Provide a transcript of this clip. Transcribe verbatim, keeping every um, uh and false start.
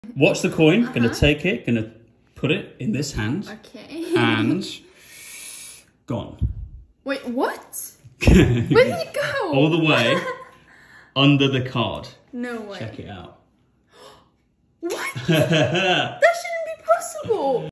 Watch the coin. Uh-huh. Gonna take it. Gonna put it in this hand. Okay. And gone. Wait, what? Where did it go? All the way under the card. No way. Check it out. What? That shouldn't be possible.